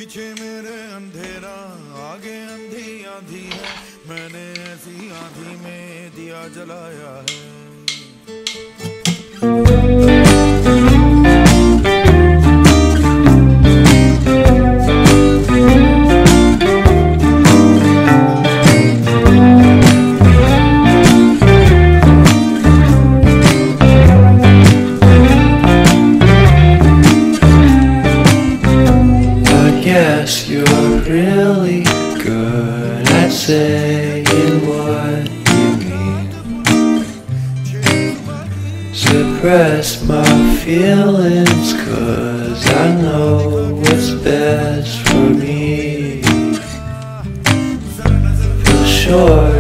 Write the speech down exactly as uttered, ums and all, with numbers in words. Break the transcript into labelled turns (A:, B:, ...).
A: पीछे मेरे अंधेरा आगे अंधी आंधी है, मैंने ऐसी आंधी में दिया जलाया है।
B: Guess you're really good at saying what you mean. Suppress my feelings, 'cause I know what's best for me. Feel sure